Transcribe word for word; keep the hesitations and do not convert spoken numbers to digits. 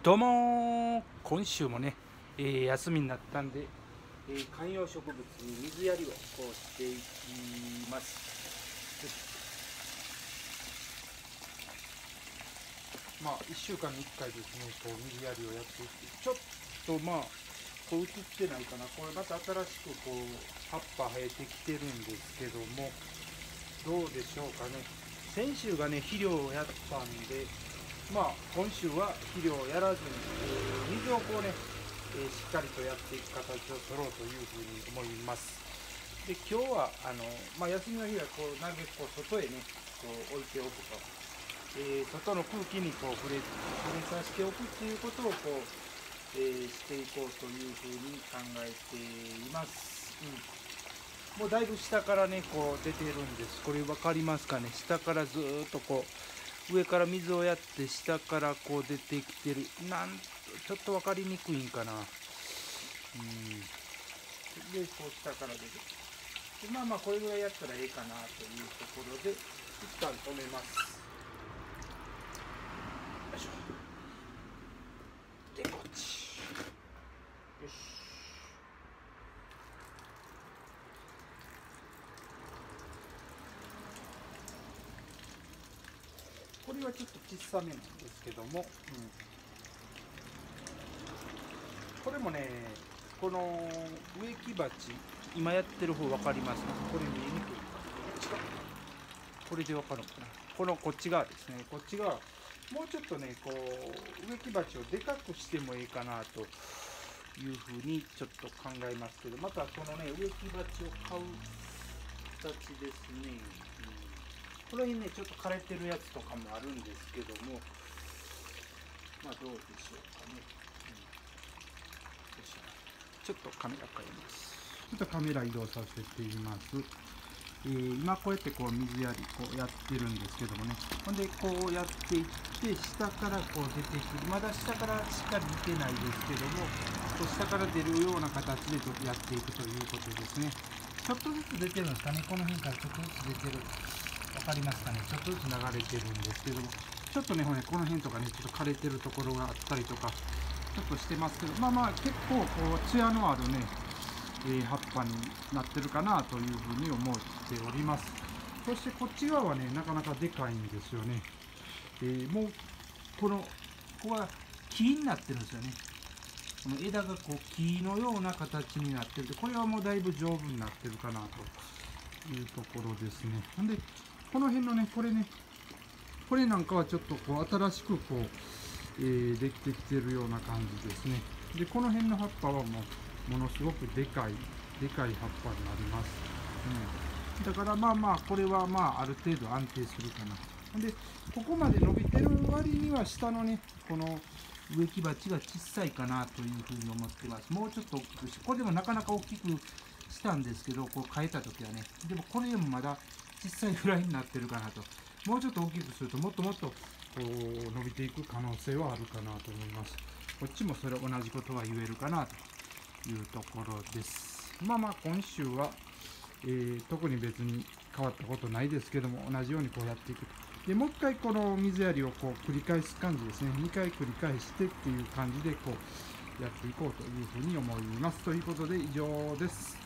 どうもー、今週もね、えー休みになったんで、えー観葉植物に水やりをこうしていきます。まあいっしゅうかんにいっかいですね、こう水やりをやっていって、ちょっとまあこう映ってないかな、これまた新しくこう葉っぱ生えてきてるんですけども、どうでしょうかね。先週がね肥料をやったんで、まあ今週は肥料をやらずに、えー水をこうね、えーしっかりとやっていく形を取ろうというふうに思います。で今日はあの、まあ、休みの日はこうなるべくこう外へねこう置いておくと、えー外の空気にこう触れ触れさせておくっていうことをこう、えーしていこうというふうに考えています。うん、もうだいぶ下からねこう出てるんです。これ分かりますかね。下からずーっとこう上から水をやって下からこう出てきてる。なんちょっと分かりにくいんかな。うん、でこう下から出てきて、でまあまあこれぐらいやったらええかなというところで一旦止めます。よいしょ。でこっち。よし。これはちょっと小さめなんですけども、うん、これもね、この植木鉢、今やってる方分かりますか？これ見えにくい。こっちか。これで分かるのかな。このこっち側ですね。こっち側、もうちょっとね、こう植木鉢をでかくしてもいいかなというふうにちょっと考えますけど、またこのね、植木鉢を買う形ですね。うん、これにね、ちょっと枯れてるやつとかもあるんですけども、まあどうでしょうかね。うん、よいしょ。ちょっとカメラ変えます。ちょっとカメラ移動させています。えー、今こうやってこう水やりこうやってるんですけどもね。ほんでこうやっていって下からこう出てくる。まだ下からしっかり出てないですけども、こう下から出るような形でちょっとやっていくということですね。ちょっとずつ出てるんですかね。この辺からちょっとずつ出てる。わかりますかね。ちょっとずつ流れてるんですけども、ちょっとね、ほねこの辺とかね、ちょっと枯れてるところがあったりとか、ちょっとしてますけど、まあまあ結構こう艶のあるね、えー、葉っぱになってるかなというふうに思っております。そしてこっち側はね、なかなかでかいんですよね。えー、もうこのここは木になってるんですよね。この枝がこう木のような形になってる。これはもうだいぶ丈夫になってるかなというところですね。なんでこの辺のね、これね、これなんかはちょっとこう新しくこう、えー、できてきてるような感じですね。でこの辺の葉っぱはもうものすごくでかいでかい葉っぱになります。うん、だからまあまあこれはまあある程度安定するかな。でここまで伸びてる割には下のねこの植木鉢が小さいかなというふうに思ってます。もうちょっと大きくして、これでもなかなか大きくしたんですけど、こう変えた時はね、でもこれでもまだ小さいぐらいになってるかなと。もうちょっと大きくするともっともっとこう伸びていく可能性はあるかなと思います。こっちもそれ同じことは言えるかなというところです。まあまあ今週は、えー、特に別に変わったことないですけども、同じようにこうやっていく。でもう一回この水やりをこう繰り返す感じですね。にかい繰り返してっていう感じでこうやっていこうというふうに思います。ということで以上です。